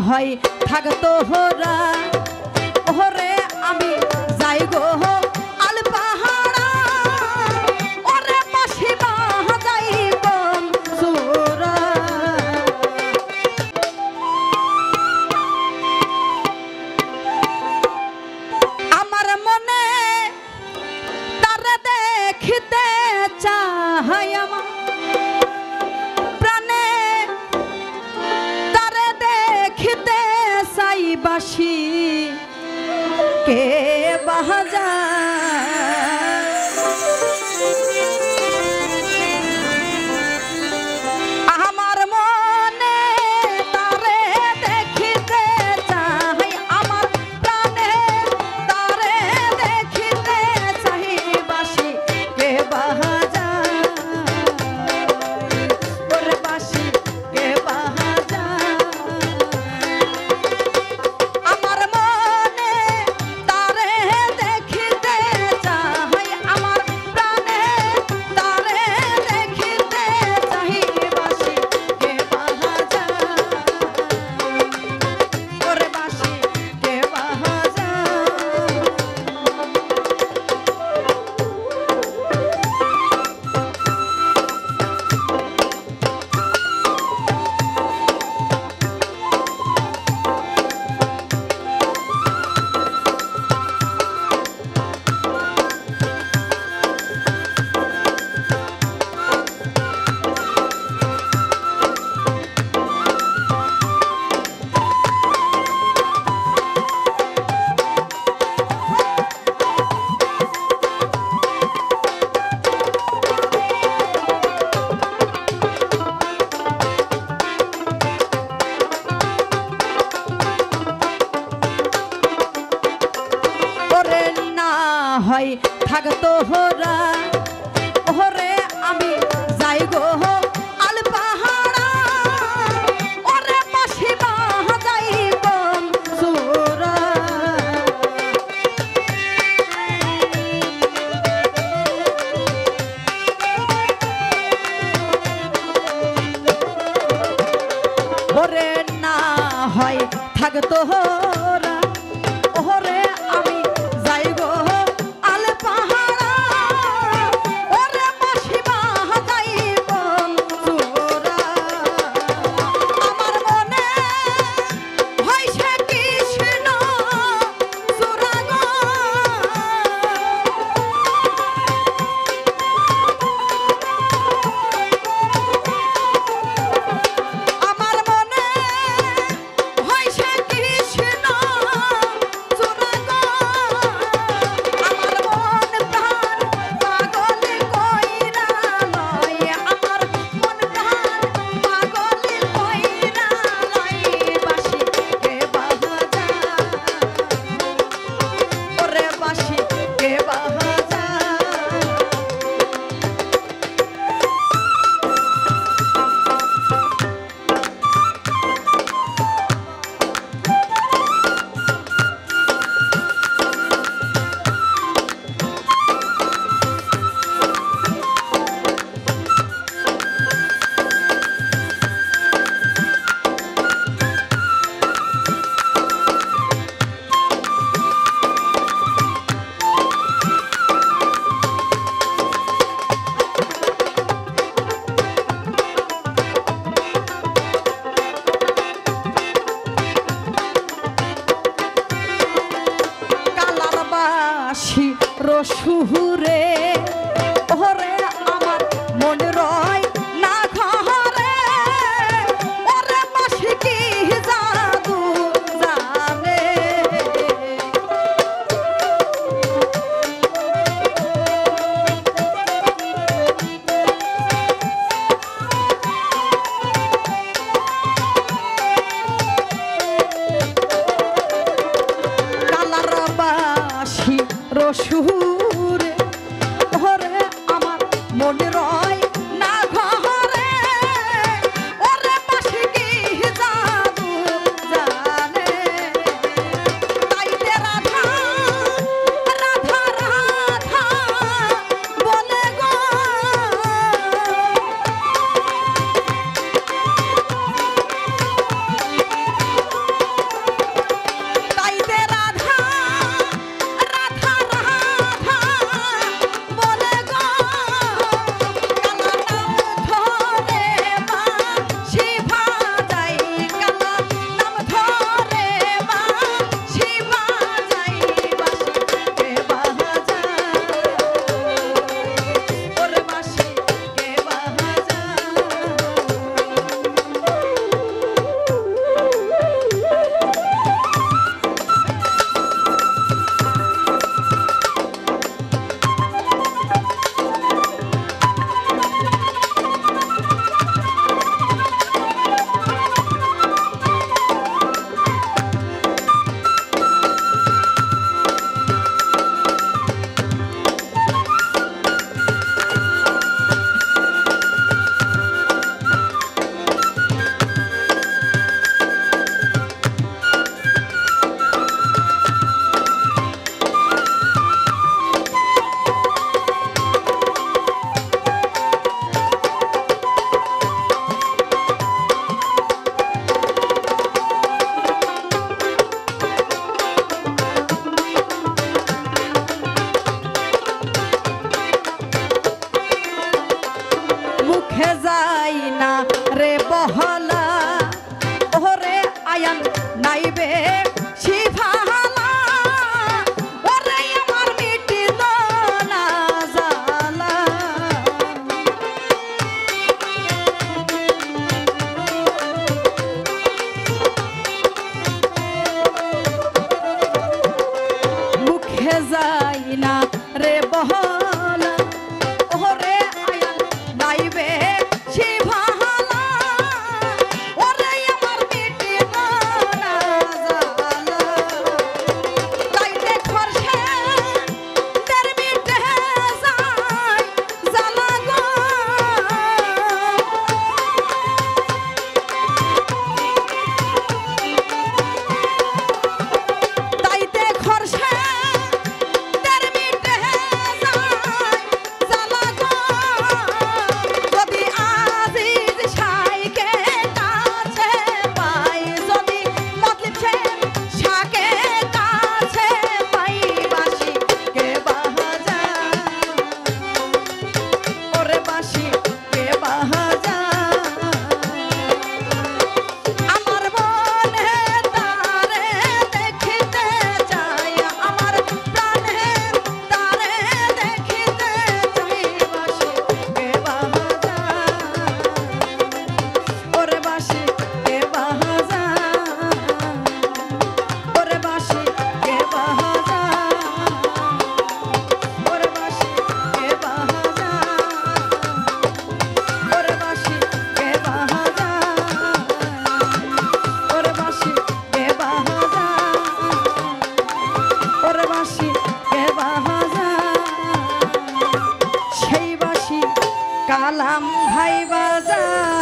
হয় থাকতো হোরা ওরে আমি যাই গো আল পাহাড়া ওরে পাশি বাজাই বংসুরা আমার মনে তারে দেখিতে চাই আমার বাসি কে বাজা আমার মনে তারে দেখিতে চাই আমার প্রাণে তারে দেখিতে চাই বাসি কে বাজা ওরে বাসি কে বাজা হয় থাকতো হোরা ওরে আমি যাই গো আল পাহাড়া ওরে পাশি বাজাই বংসুরা ওরে না হয় থাকতো হোরা ওরে আমি যাই গো রসুরে ওরে আমার মন রয় না ঘরে ওরে বাসি কি জাদু জানে কালার বাসি রসুরে ওরে আমার মন রয় না ঘরে ওরে বাসি কি জাদু জানে তাইতে রাধা রাধা রাধা বলে গো আয়ান নাইবে শিফালা ওরে আমার মিটিল না জালা মুখে যাই না রে বহলা ওরে আয়ান নাইবে শিফালা ওরে আমার মিটিল না জালা তাইতে খরশে তার মিটে যায় জালা গো তাইতে খরশে তার মিটে যায় জালা গো যদি আজিজ শাইকে কাছে পাই যদি মতলব সে শাকে কাছে পাই বাঁশি কে বাজা ওরে বাঁশি কে বাজা আমার মনে তারে দেখিতে চাই আমার প্রাণে তারে দেখিতে চাই বাঁশি কে বাজা ওরে বাঁশি কে বাজা ওরে বাঁশি কে বাজা ওরে বাঁশি কে বাজা ওরে বাঁশি কে বাজা ওরে বাঁশি কে বাজা ওরে বাঁশি কে বাজা সেই বাঁশি কালাম ভাই বাজা